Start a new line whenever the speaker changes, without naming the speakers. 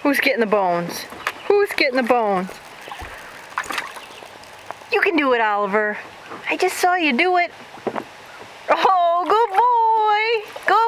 Who's getting the bones? Who's getting the bones? You can do it, Oliver. I just saw you do it. Oh, good boy. Good